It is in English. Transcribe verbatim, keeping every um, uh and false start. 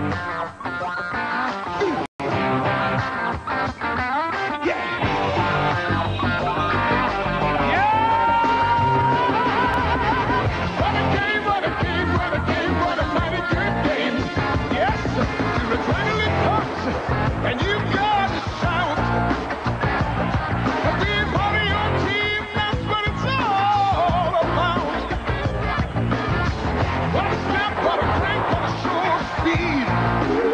And you gotta shout. Be a part of your team, that's what it's all about. What a step, what a break, what a show of speed.